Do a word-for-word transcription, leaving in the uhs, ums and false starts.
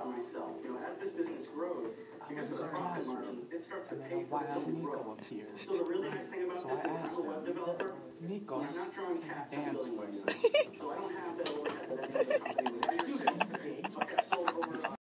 myself. You know, as this business grows, because of the profit margin, it starts to And then pay a for its own Nico growth. appears. So the really nice thing about So this I is I'm asked a web him, developer. Nico, I'm not drawing cats on dance building for you. websites. So I don't